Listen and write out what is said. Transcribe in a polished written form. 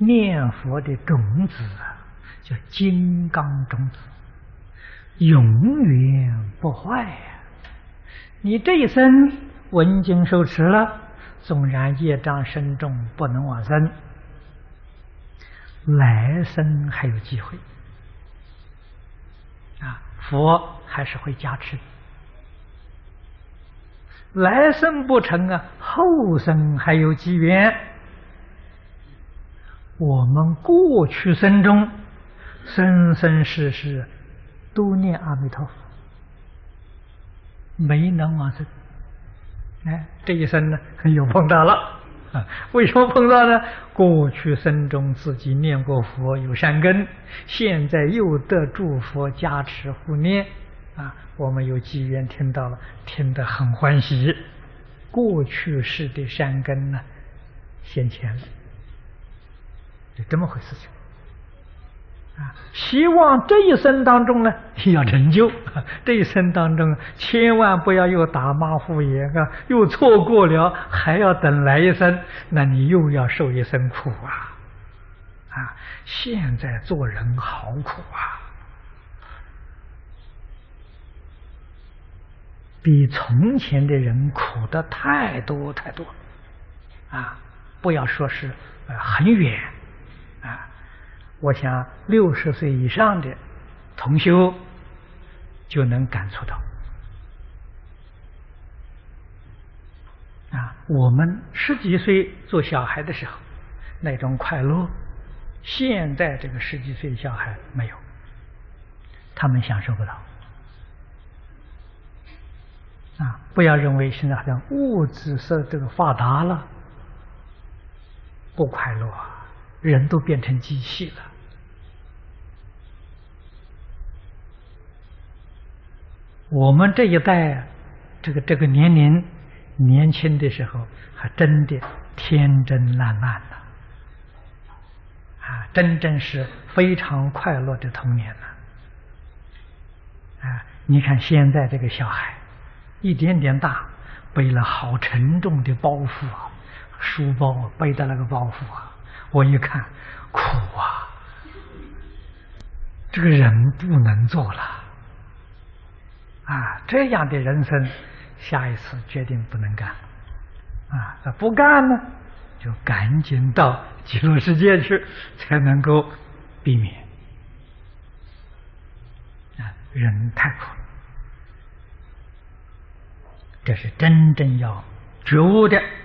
念佛的种子啊，叫金刚种子，永远不坏呀。你这一生闻经受持了，纵然业障深重，不能往生，来生还有机会啊，佛还是会加持。来生不成啊，后生还有机缘。我们过去生中，生生世世都念阿弥陀佛，没能往生。哎，这一生呢，又碰到了啊！为什么碰到呢？过去生中自己念过佛，有善根，现在又得诸佛加持护念啊！我们有机缘听到了，听得很欢喜。过去世的善根呢，现前了，就这么回事情啊！希望这一生当中呢要成就，这一生当中千万不要又打马虎眼啊，又错过了，还要等来一生，那你又要受一生苦啊！啊，现在做人好苦啊！比从前的人苦的太多太多啊！不要说是很远啊，我想60岁以上的同修就能感触到啊，我们10几岁做小孩的时候那种快乐，现在这个10几岁的小孩没有，他们享受不到。啊，不要认为现在好像物质是这个发达了，不快乐啊，人都变成机器了。我们这一代，这个年龄年轻的时候，还真的天真烂漫了，啊，真正是非常快乐的童年了。啊，你看现在这个小孩。一点点大，背了好沉重的包袱啊，书包背的那个包袱啊，我一看苦啊，这个人不能做了啊！这样的人生，下一次决定不能干啊！不干呢，就赶紧到极乐世界去，才能够避免啊！人太苦了。这是真正要觉悟的。